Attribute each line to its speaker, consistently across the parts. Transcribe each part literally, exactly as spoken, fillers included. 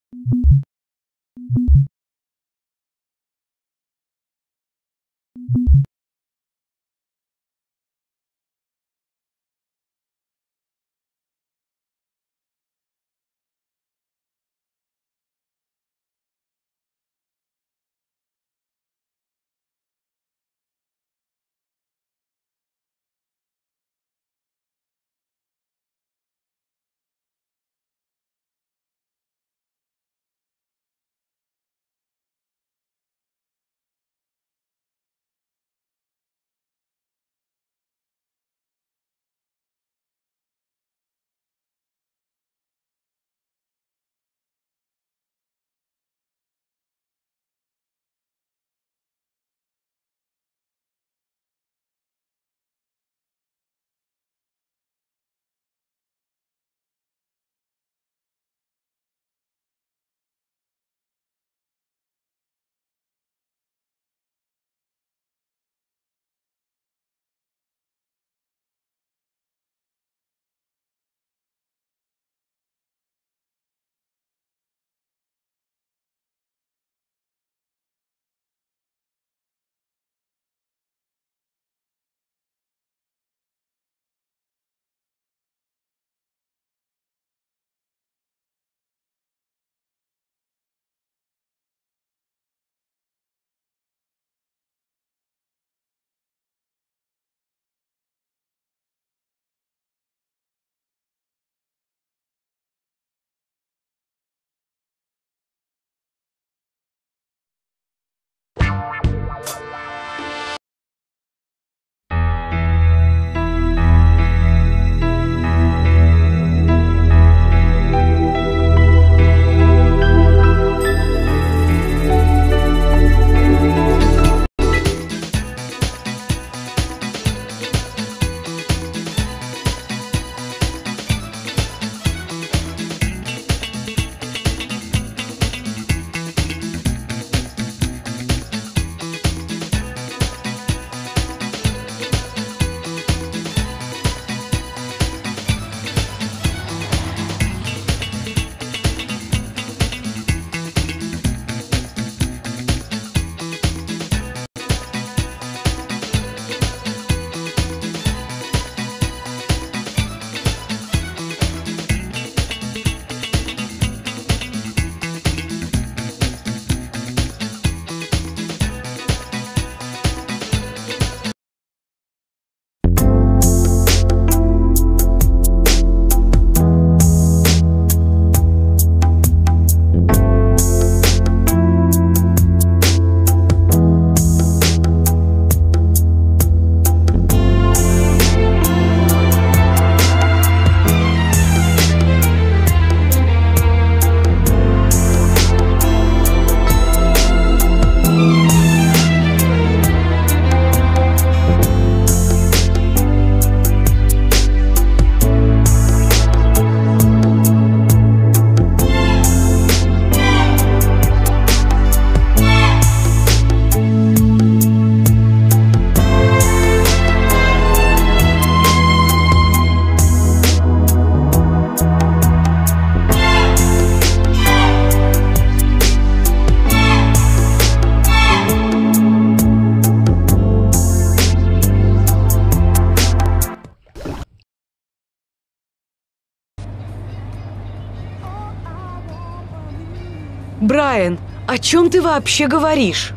Speaker 1: Брайан, о чем ты вообще говоришь?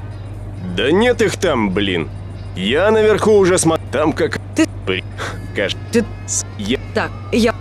Speaker 2: Да нет их там, блин. Я наверху уже смотрю. Там как...
Speaker 1: Ты...
Speaker 2: При... Каш...
Speaker 1: Ты...
Speaker 2: Я...
Speaker 1: Так, я...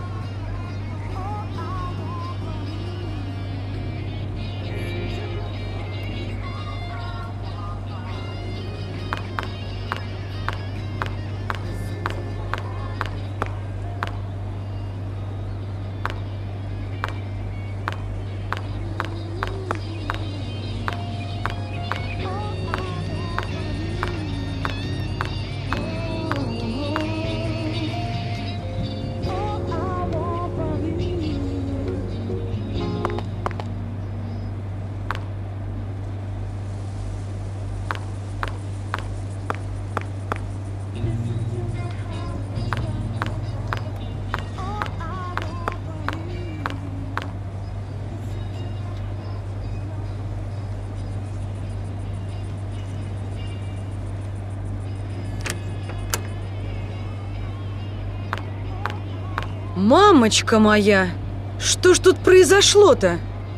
Speaker 1: Мамочка моя, что ж тут произошло-то?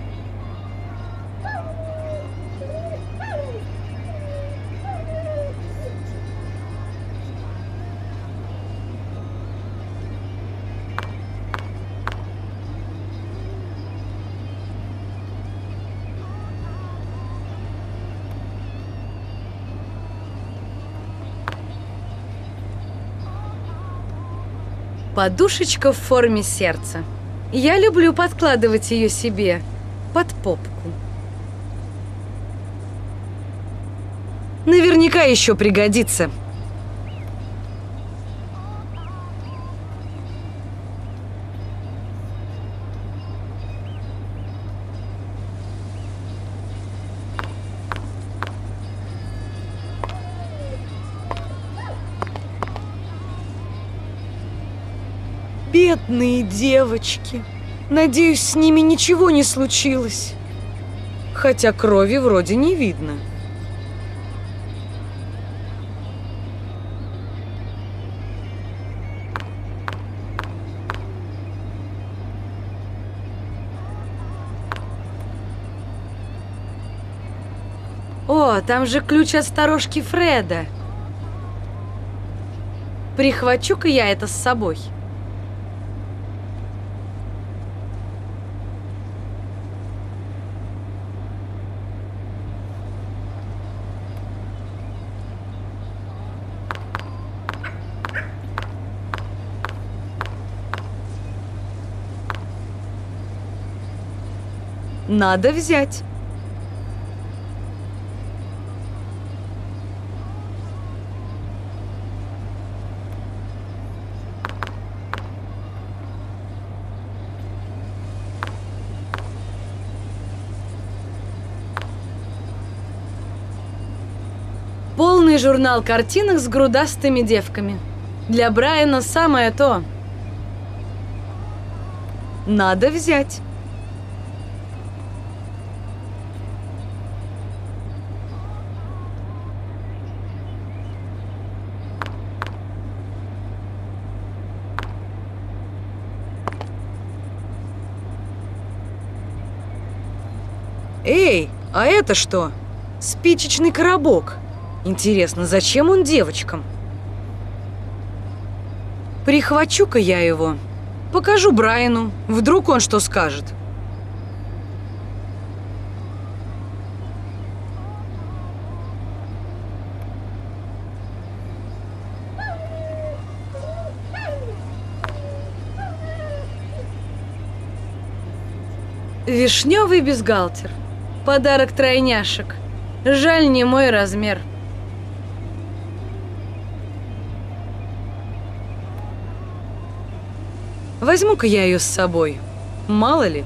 Speaker 1: Подушечка в форме сердца. Я люблю подкладывать ее себе под попку. Наверняка еще пригодится. Бедные девочки. Надеюсь, с ними ничего не случилось. Хотя крови вроде не видно. О, там же ключ от сторожки Фреда. Прихвачу-ка я это с собой. Надо взять. Полный журнал картинок с грудастыми девками. Для Брайана самое то. Надо взять. Эй, а это что? Спичечный коробок. Интересно, зачем он девочкам? Прихвачу-ка я его. Покажу Брайану. Вдруг он что скажет. Вишневый бюстгальтер. Подарок тройняшек. Жаль, не мой размер. Возьму-ка я ее с собой. Мало ли.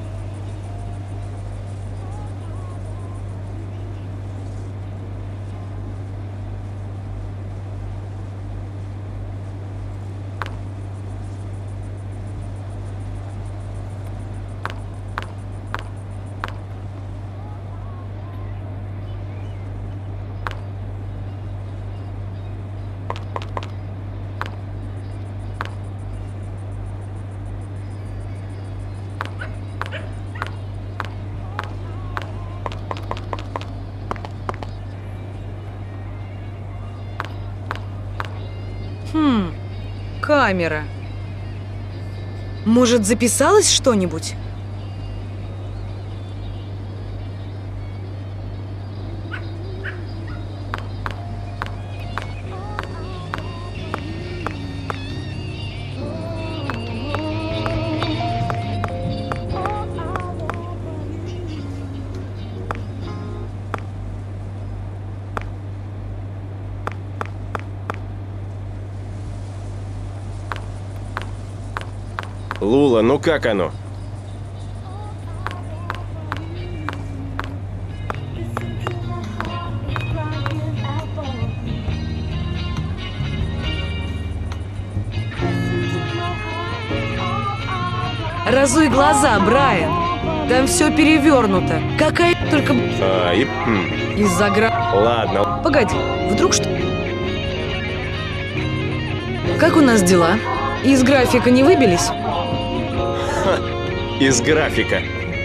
Speaker 1: Хм, камера. Может, записалось что-нибудь?
Speaker 2: Лула, ну как оно?
Speaker 1: Разуй глаза, Брайан. Там все перевернуто. Какая только...
Speaker 2: А, и... хм.
Speaker 1: Из-за гра...
Speaker 2: Ладно.
Speaker 1: Погоди, вдруг что... Как у нас дела? Из графика не выбились?
Speaker 2: из графика.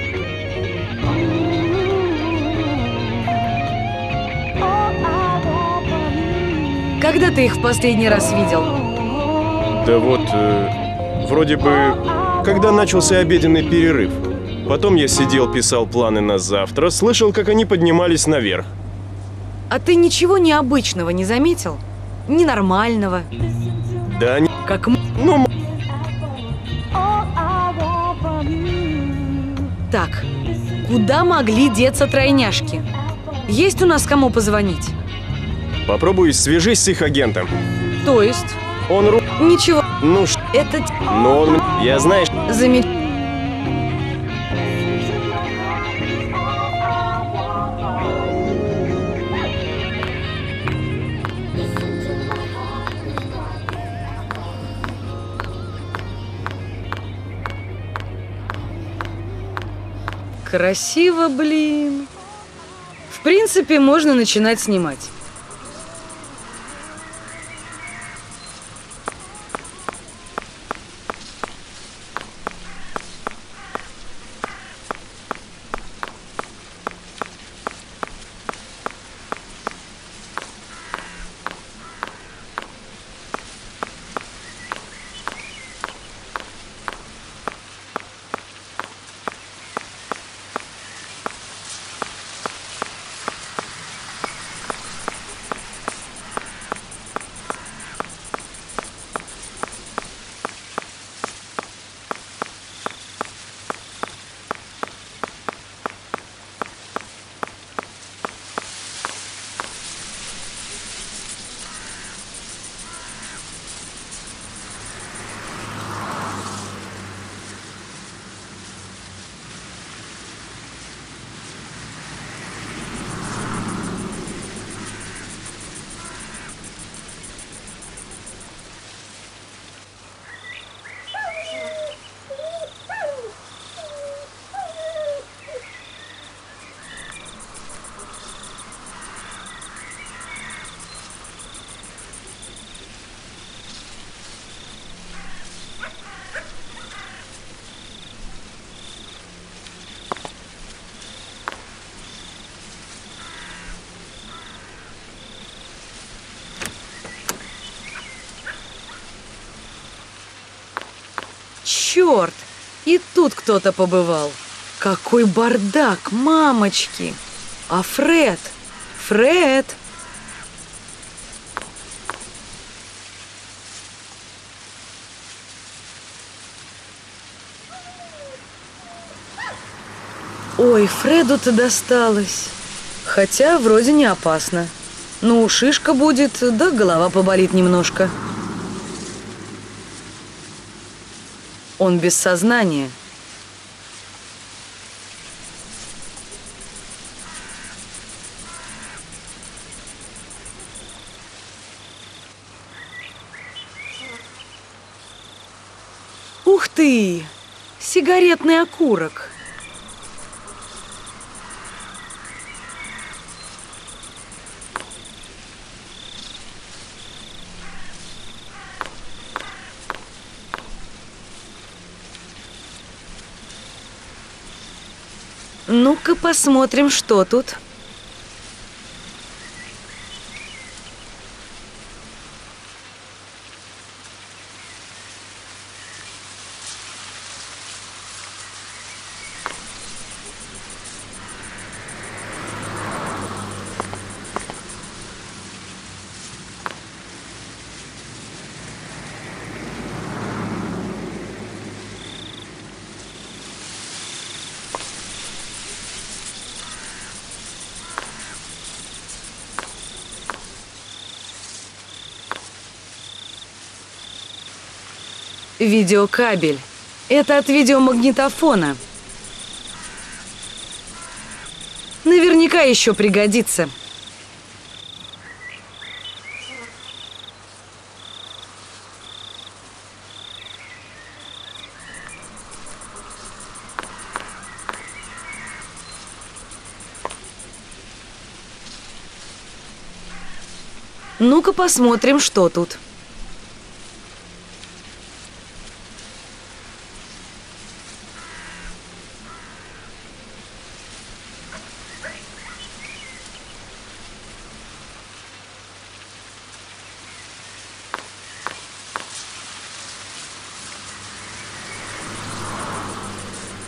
Speaker 1: Когда ты их в последний раз видел?
Speaker 2: Да вот, э, вроде бы, когда начался обеденный перерыв. Потом я сидел, писал планы на завтра, слышал, как они поднимались наверх.
Speaker 1: А ты ничего необычного не заметил? Ненормального?
Speaker 2: Да они...
Speaker 1: Как м...
Speaker 2: Ну, м-
Speaker 1: Так, куда могли деться тройняшки? Есть у нас кому позвонить?
Speaker 2: попробуй свяжись с их агентом.
Speaker 1: То есть?
Speaker 2: Он ру...
Speaker 1: Ничего.
Speaker 2: Ну, ш...
Speaker 1: Это
Speaker 2: Но он... Я, знаешь...
Speaker 1: замечательно. Красиво, блин. В принципе, можно начинать снимать. Черт! И тут кто-то побывал. Какой бардак, мамочки! А Фред? Фред! Ой, Фреду-то досталось. Хотя вроде не опасно. Ну, шишка будет, да голова поболит немножко. Он без сознания. Ух ты! Сигаретный окурок. Ну-ка посмотрим, что тут. Видеокабель. Это от видеомагнитофона. Наверняка еще пригодится. Ну-ка посмотрим, что тут.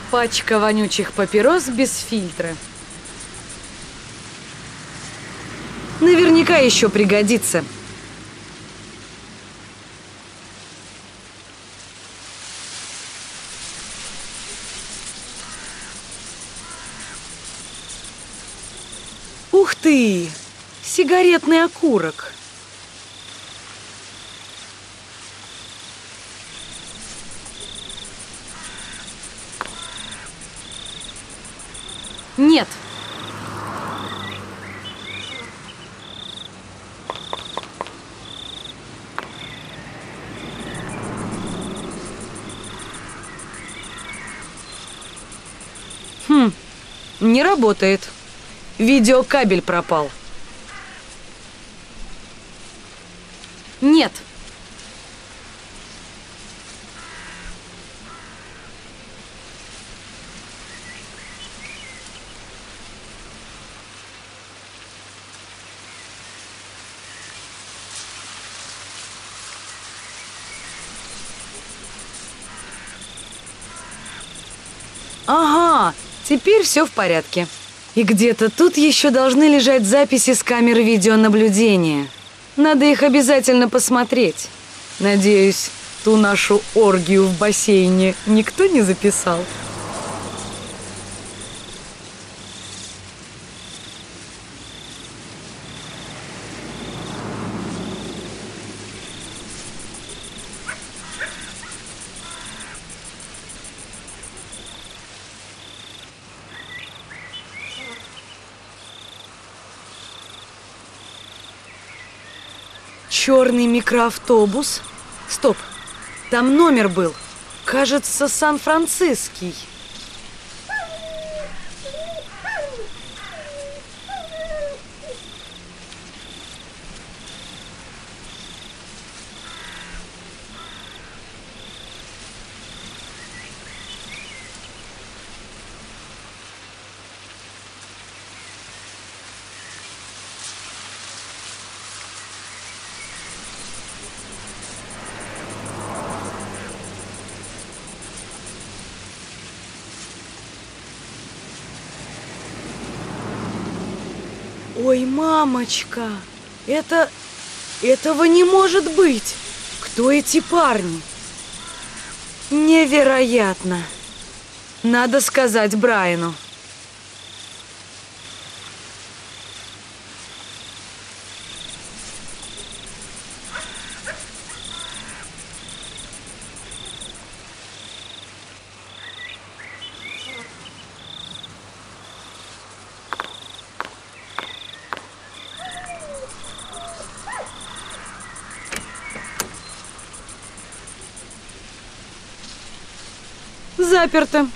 Speaker 1: Пачка вонючих папирос без фильтра. Наверняка еще пригодится. Ух ты! Сигаретный окурок. Нет. Хм, не работает. Видеокабель пропал. Нет. Ага, теперь все в порядке. И где-то тут еще должны лежать записи с камер видеонаблюдения. Надо их обязательно посмотреть. Надеюсь, ту нашу оргию в бассейне никто не записал. Черный микроавтобус. Стоп, там номер был. Кажется, Сан-Франциский. Ой, мамочка, это... этого не может быть! Кто эти парни? Невероятно! Надо сказать Брайану. Заперто.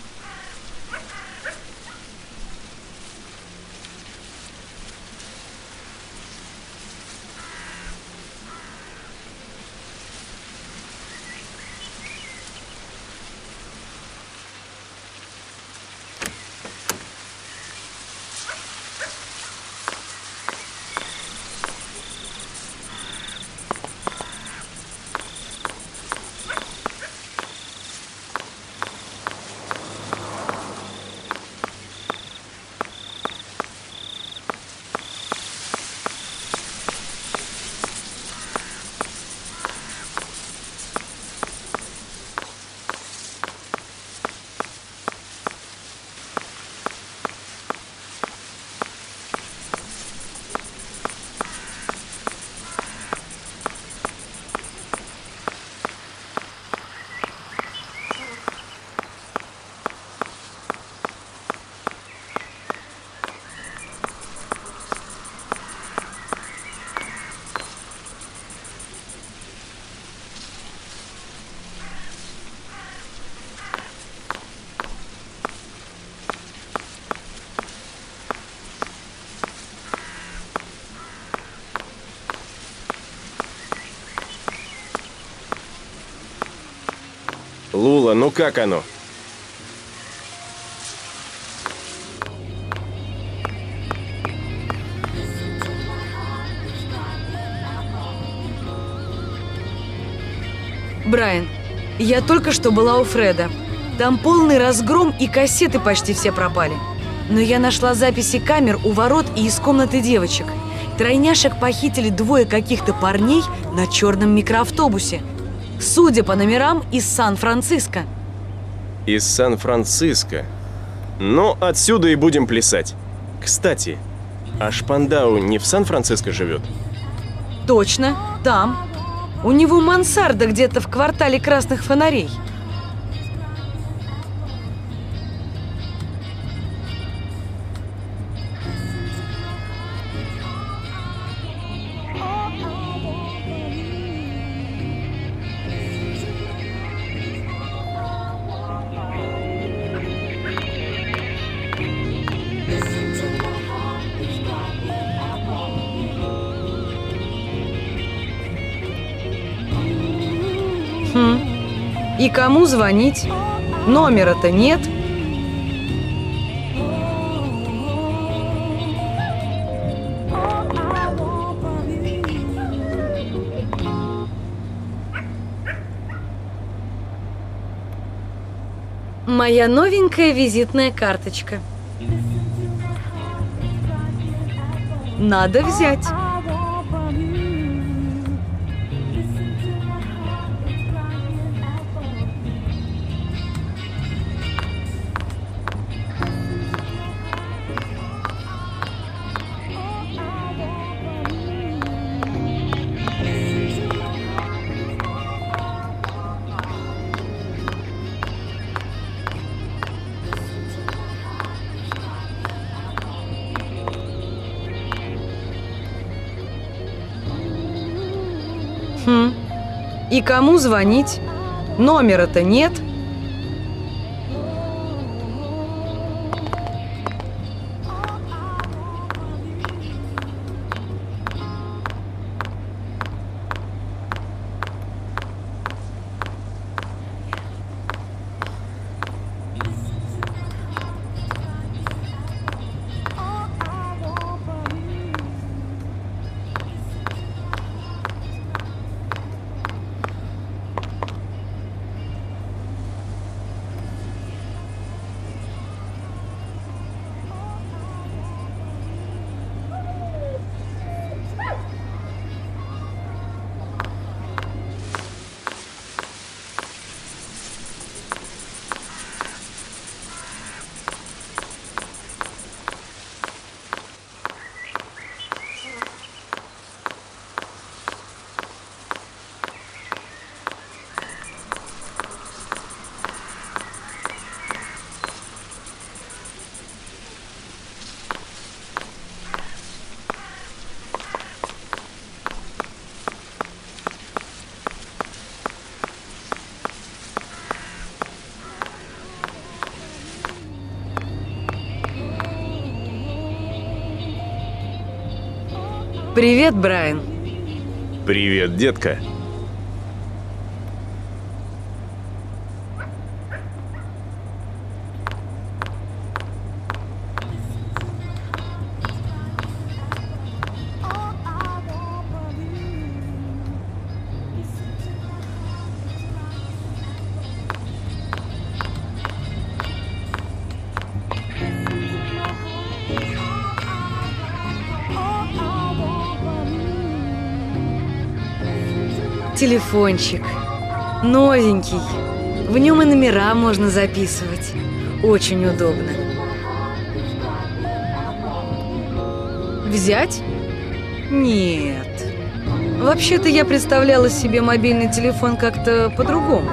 Speaker 2: Лула, ну как оно?
Speaker 1: Брайан, я только что была у Фреда. Там полный разгром и кассеты почти все пропали. Но я нашла записи камер у ворот и из комнаты девочек. Тройняшек похитили двое каких-то парней на черном микроавтобусе. Судя по номерам, из Сан-Франциско.
Speaker 2: Из Сан-Франциско? Ну, отсюда и будем плясать. Кстати, а Шпандау не в Сан-Франциско живет?
Speaker 1: Точно, там. У него мансарда где-то в квартале красных фонарей. Хм. И кому звонить? Номера-то нет. Моя новенькая визитная карточка. Надо взять. Хм. И кому звонить? Номера-то нет. Привет, Брайан.
Speaker 2: Привет, детка.
Speaker 1: Телефончик. Новенький. В нем и номера можно записывать. Очень удобно. Взять? Нет. Вообще-то я представляла себе мобильный телефон как-то по-другому.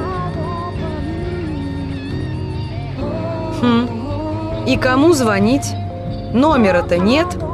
Speaker 1: Хм. И кому звонить? Номера-то нет.